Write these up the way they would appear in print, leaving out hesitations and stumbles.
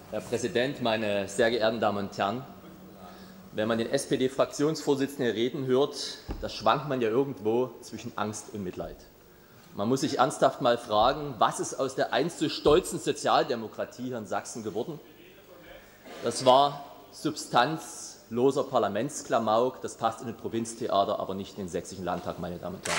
Herr Präsident, meine sehr geehrten Damen und Herren! Wenn man den SPD-Fraktionsvorsitzenden reden hört, da schwankt man ja irgendwo zwischen Angst und Mitleid. Man muss sich ernsthaft mal fragen, was ist aus der einst so stolzen Sozialdemokratie hier in Sachsen geworden? Das war substanzloser Parlamentsklamauk, das passt in ein Provinztheater, aber nicht in den Sächsischen Landtag, meine Damen und Herren.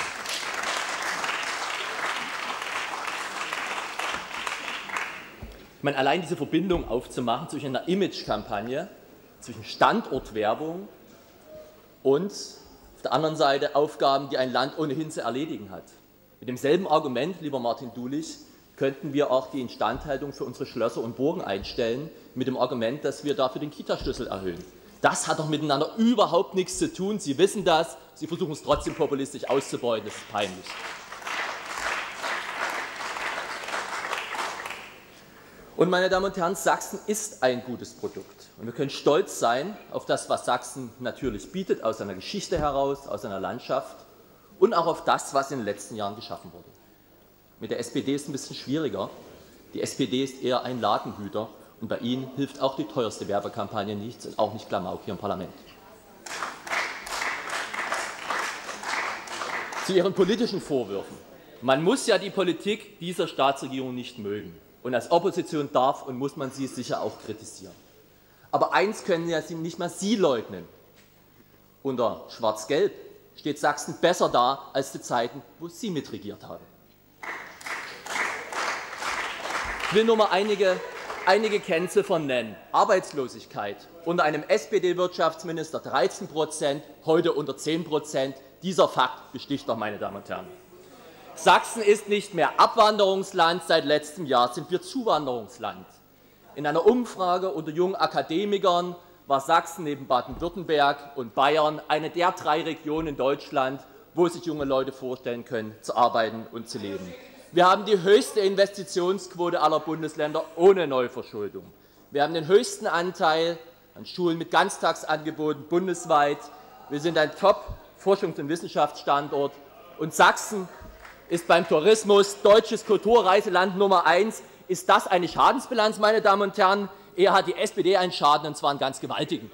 Ich meine, allein diese Verbindung aufzumachen zwischen einer Imagekampagne, zwischen Standortwerbung und auf der anderen Seite Aufgaben, die ein Land ohnehin zu erledigen hat. Mit demselben Argument, lieber Martin Dulich, könnten wir auch die Instandhaltung für unsere Schlösser und Burgen einstellen, mit dem Argument, dass wir dafür den Kitaschlüssel erhöhen. Das hat doch miteinander überhaupt nichts zu tun. Sie wissen das, Sie versuchen es trotzdem populistisch auszubeuten. Das ist peinlich. Und, meine Damen und Herren, Sachsen ist ein gutes Produkt. Und wir können stolz sein auf das, was Sachsen natürlich bietet, aus seiner Geschichte heraus, aus seiner Landschaft und auch auf das, was in den letzten Jahren geschaffen wurde. Mit der SPD ist es ein bisschen schwieriger. Die SPD ist eher ein Ladenhüter und bei Ihnen hilft auch die teuerste Werbekampagne nichts und auch nicht Klamauk hier im Parlament. Zu Ihren politischen Vorwürfen. Man muss ja die Politik dieser Staatsregierung nicht mögen. Und als Opposition darf und muss man sie sicher auch kritisieren. Aber eins können ja nicht mal Sie leugnen. Unter Schwarz-Gelb steht Sachsen besser da als zu Zeiten, wo Sie mitregiert haben. Ich will nur mal einige Kennziffern nennen. Arbeitslosigkeit unter einem SPD-Wirtschaftsminister 13%, heute unter 10%. Dieser Fakt besticht doch, meine Damen und Herren. Sachsen ist nicht mehr Abwanderungsland, seit letztem Jahr sind wir Zuwanderungsland. In einer Umfrage unter jungen Akademikern war Sachsen neben Baden-Württemberg und Bayern eine der 3 Regionen in Deutschland, wo sich junge Leute vorstellen können, zu arbeiten und zu leben. Wir haben die höchste Investitionsquote aller Bundesländer ohne Neuverschuldung. Wir haben den höchsten Anteil an Schulen mit Ganztagsangeboten bundesweit. Wir sind ein Top-Forschungs- und Wissenschaftsstandort. Und Sachsen ist beim Tourismus deutsches Kulturreiseland Nummer 1. Ist das eine Schadensbilanz, meine Damen und Herren? Eher hat die SPD einen Schaden, und zwar einen ganz gewaltigen.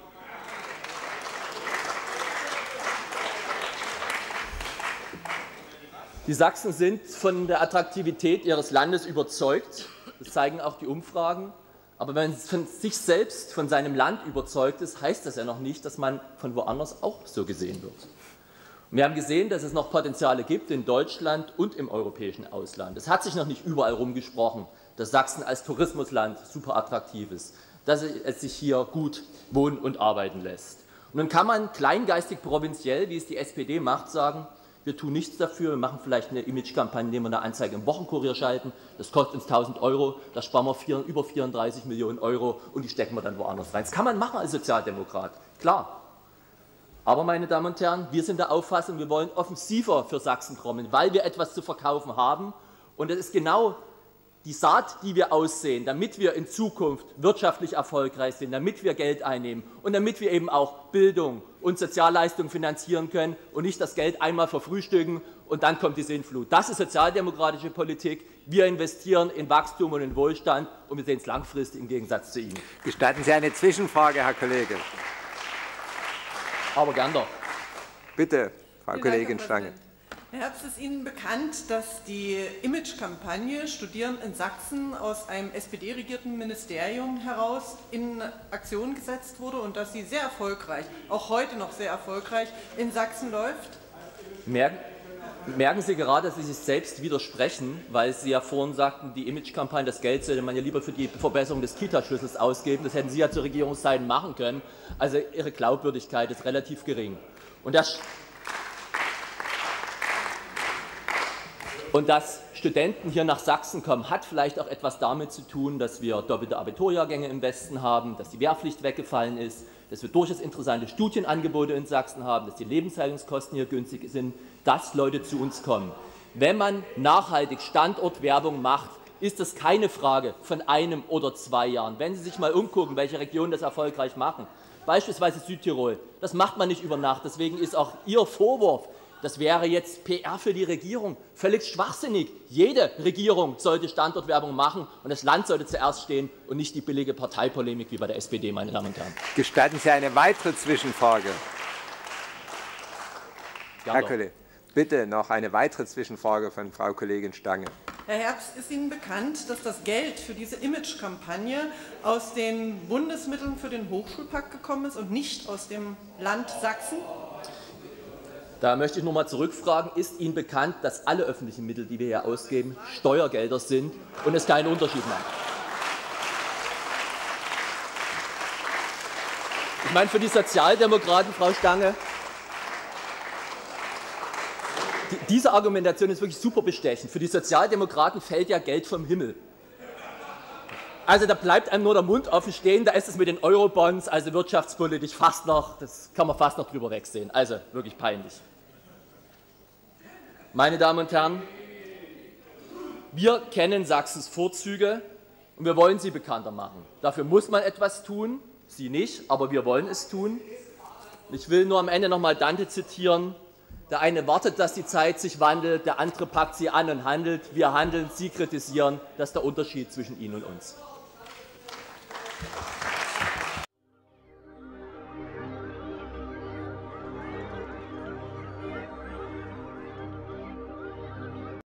Die Sachsen sind von der Attraktivität ihres Landes überzeugt. Das zeigen auch die Umfragen. Aber wenn man von sich selbst, von seinem Land überzeugt ist, heißt das ja noch nicht, dass man von woanders auch so gesehen wird. Wir haben gesehen, dass es noch Potenziale gibt in Deutschland und im europäischen Ausland. Es hat sich noch nicht überall rumgesprochen, dass Sachsen als Tourismusland super attraktiv ist, dass es sich hier gut wohnen und arbeiten lässt. Und dann kann man kleingeistig provinziell, wie es die SPD macht, sagen, wir tun nichts dafür, wir machen vielleicht eine Imagekampagne, indem wir eine Anzeige im Wochenkurier schalten, das kostet uns 1.000 €, da sparen wir über 34 Millionen € und die stecken wir dann woanders rein. Das kann man machen als Sozialdemokrat, klar. Aber, meine Damen und Herren, wir sind der Auffassung, wir wollen offensiver für Sachsen kommen, weil wir etwas zu verkaufen haben. Und das ist genau die Saat, die wir aussehen, damit wir in Zukunft wirtschaftlich erfolgreich sind, damit wir Geld einnehmen und damit wir eben auch Bildung und Sozialleistungen finanzieren können und nicht das Geld einmal verfrühstücken und dann kommt die Sintflut. Das ist sozialdemokratische Politik. Wir investieren in Wachstum und in Wohlstand und wir sehen es langfristig im Gegensatz zu Ihnen. Gestatten Sie eine Zwischenfrage, Herr Kollege? Aber gern doch. Bitte, Frau Kollegin Stange. Herr Herbst, ist Ihnen bekannt, dass die Imagekampagne Studieren in Sachsen aus einem SPD-regierten Ministerium heraus in Aktion gesetzt wurde und dass sie sehr erfolgreich, auch heute noch sehr erfolgreich, in Sachsen läuft? Merken Sie gerade, dass Sie sich selbst widersprechen, weil Sie ja vorhin sagten, die Imagekampagne, das Geld sollte man ja lieber für die Verbesserung des Kitaschlüssels ausgeben. Das hätten Sie ja zu Regierungszeiten machen können. Also Ihre Glaubwürdigkeit ist relativ gering. Und dass Studenten hier nach Sachsen kommen, hat vielleicht auch etwas damit zu tun, dass wir doppelte Abiturjahrgänge im Westen haben, dass die Wehrpflicht weggefallen ist, dass wir durchaus interessante Studienangebote in Sachsen haben, dass die Lebenshaltungskosten hier günstig sind, dass Leute zu uns kommen. Wenn man nachhaltig Standortwerbung macht, ist das keine Frage von 1 oder 2 Jahren. Wenn Sie sich mal umgucken, welche Regionen das erfolgreich machen, beispielsweise Südtirol, das macht man nicht über Nacht. Deswegen ist auch Ihr Vorwurf, Das wäre jetzt PR für die Regierung. Völlig schwachsinnig. Jede Regierung sollte Standortwerbung machen und das Land sollte zuerst stehen und nicht die billige Parteipolemik wie bei der SPD, meine Damen und Herren. Gestatten Sie eine weitere Zwischenfrage? Herr Kollege, bitte noch eine weitere Zwischenfrage von Frau Kollegin Stange. Herr Herbst, ist Ihnen bekannt, dass das Geld für diese Imagekampagne aus den Bundesmitteln für den Hochschulpakt gekommen ist und nicht aus dem Land Sachsen? Da möchte ich noch mal zurückfragen, ist Ihnen bekannt, dass alle öffentlichen Mittel, die wir hier ausgeben, Steuergelder sind und es keinen Unterschied macht? Ich meine, für die Sozialdemokraten, Frau Stange, diese Argumentation ist wirklich super bestechend. Für die Sozialdemokraten fällt ja Geld vom Himmel. Also da bleibt einem nur der Mund offen stehen, da ist es mit den Eurobonds, also wirtschaftspolitisch fast noch, das kann man fast noch drüber wegsehen. Also wirklich peinlich. Meine Damen und Herren, wir kennen Sachsens Vorzüge und wir wollen sie bekannter machen. Dafür muss man etwas tun, Sie nicht, aber wir wollen es tun. Ich will nur am Ende noch mal Dante zitieren. Der eine wartet, dass die Zeit sich wandelt, der andere packt sie an und handelt. Wir handeln, Sie kritisieren. Das ist der Unterschied zwischen Ihnen und uns.